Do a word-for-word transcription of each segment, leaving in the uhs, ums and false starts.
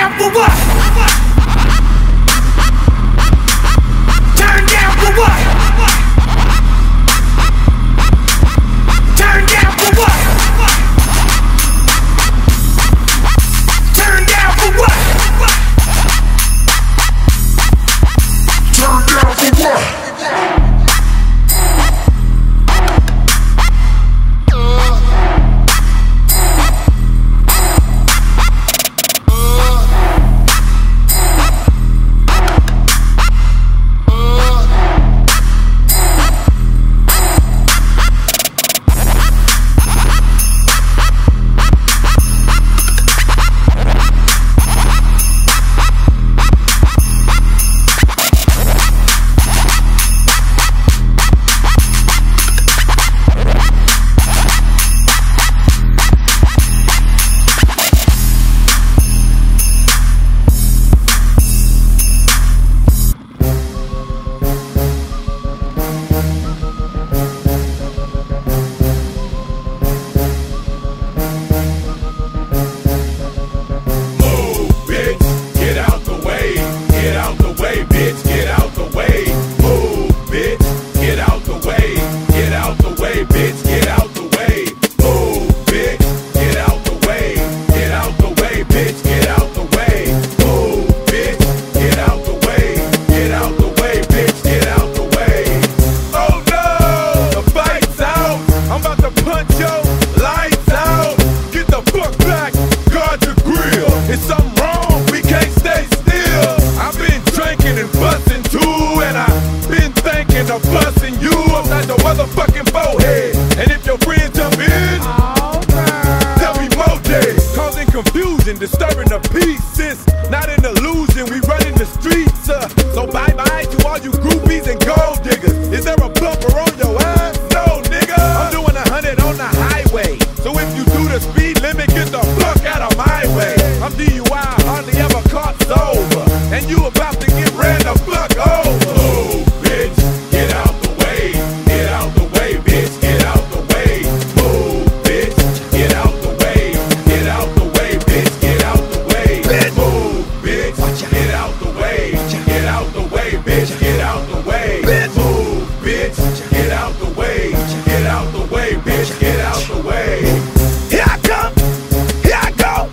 down for what? Turn down for what? Turn down for what? Turn down for what? Turn down for what? Disturbing the pieces, not an illusion. We running the streets, uh, so bye bye to all you groupies and gold diggers. Is there a bumper on your ass? No, nigga. I'm doing a hundred on the highway, so if you do the speed limit, get the fuck out of my way. I'm D U I, hardly ever caught sober, and you about to get ran the fuck over. Move, bitch, get out the way, get out the way, bitch, get out the way. Move, bitch, get out the way, get out the way, bitch. Get out the way, move, bitch. Get out the way, get out the way, bitch. Get out the way, move, bitch. Get out the way, get out the way, bitch. Get out the way. Here I come, here I go.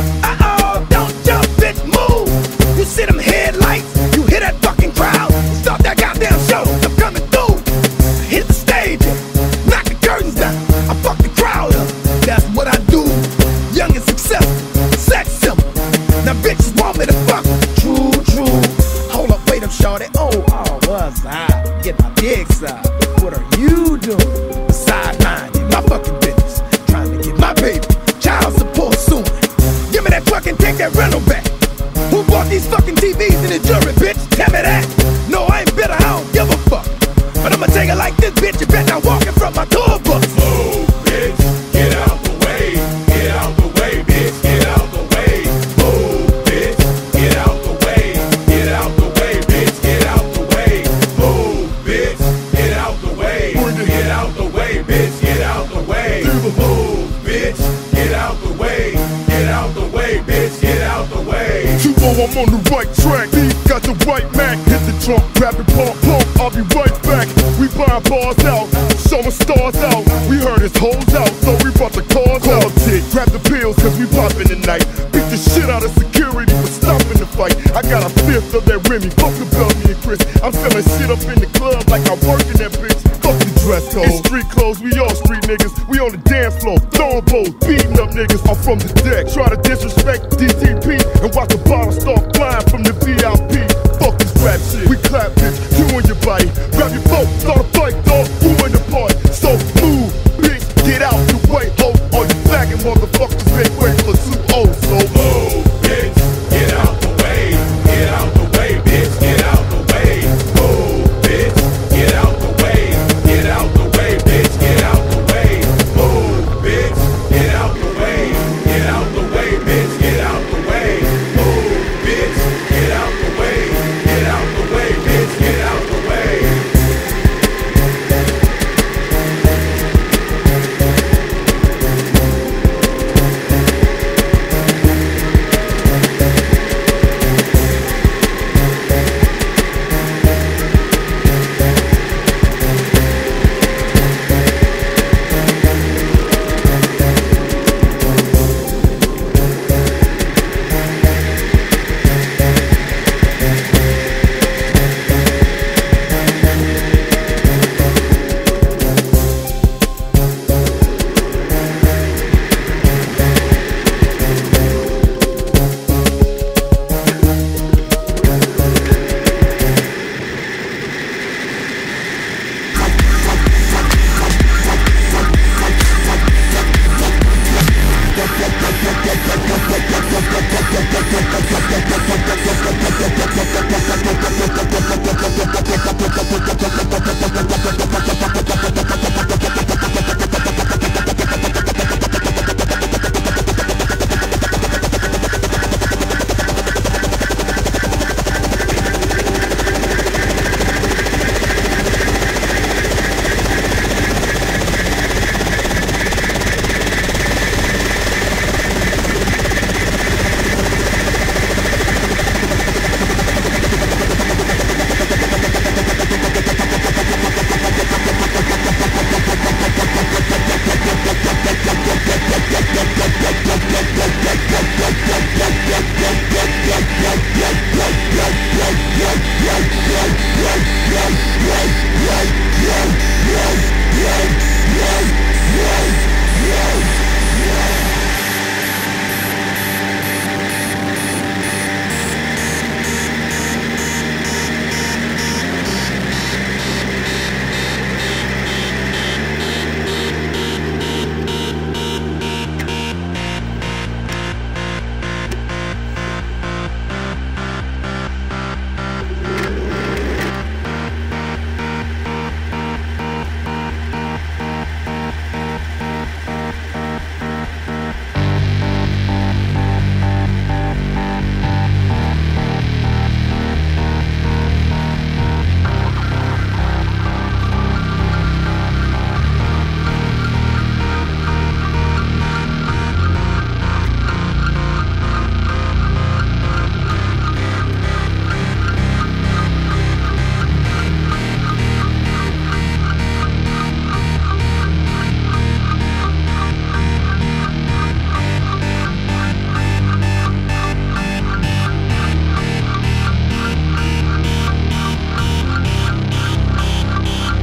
Uh-oh, don't jump, bitch, move. You see them headlights, you hear that fucking crowd. Start that goddamn show, I'm coming through. Hit the stage, knock the curtains down. I fuck the crowd up, that's what I do. Young and successful, sex simple. Now bitches want me to fuck. True, true. Hold up, wait up, shorty. Oh, oh, what's I? Get my dick sucked. What are you doing? Besides minding my fucking business, trying to get my baby child support soon. Give me that fucking, take that rental back. Who bought these fucking T Vs in the jury, bitch? Tell me that. No, I ain't bitter, I don't give a fuck. But I'ma take it like this, bitch. You bet not walking from my tour bus. Move, bitch. Get out the way. Get out the way, bitch. Get out the way. Move, bitch. Get out the way. Get out the way, bitch. Get out the way. Move, bitch. Get out the way. Get out the way, bitch. Get out the way. Move, bitch. Get out the way. Get out the way, bitch. Get out the way. two oh, I'm on the right track. B got the right Mac. Hit the trunk, grab the pump, pump. I'll be right back. We buying bars out, showing stars out. We heard his hoes out, so we brought the cars out. Tick, grab the pills, cause we poppin' tonight. Beat the shit out of security for stopping the fight. I got a fifth of that Remy, fuck the Bellamy and Chris. I'm selling shit up in the club like I work in that bitch. Fuck the dress code. It's street clothes, we all street niggas. We on the dance floor, throwing bows, beating up niggas. I'm from the deck, try to disrespect D T P and watch the bottle start flying from the V I P. Fuck this rap shit, we clap bitch, you on your body. Grab your phone, start a